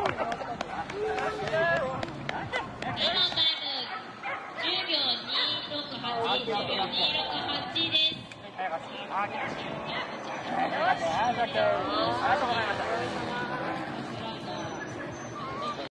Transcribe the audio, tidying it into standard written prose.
ありがとうございました。